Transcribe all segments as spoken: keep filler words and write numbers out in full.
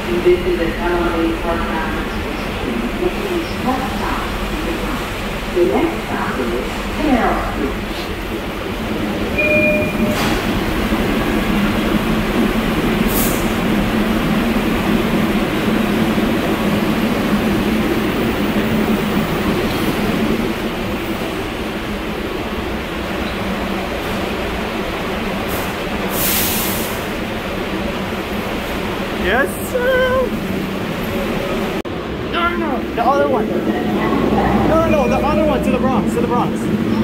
This is an L A Park Avenue making a straight south to the Bronx. The next stop is Canal Street. Yes, sir. No, no, no, the other one. No, no, no, the other one to the Bronx, to the Bronx.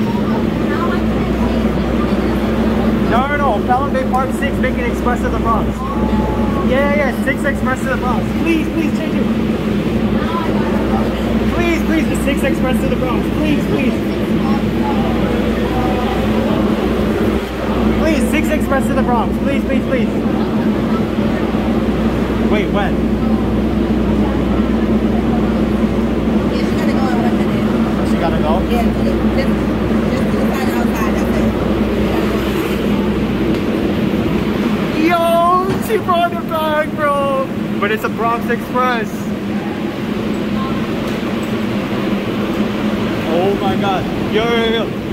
No, no, no, Pelham Bay Park six, make an express to the Bronx. Yeah, yeah, six express to the Bronx. Please, please change it. Please, please, the six express to the Bronx. Please, please. Please, six express to the Bronx. Please, please, please. Wait, when? Yeah, she gotta go in one minute. She gotta go? Yeah, just, just to the side outside, that's it. Yo, she brought it back, bro. But it's a Bronx Express. Oh my god. Yo, yo, yo.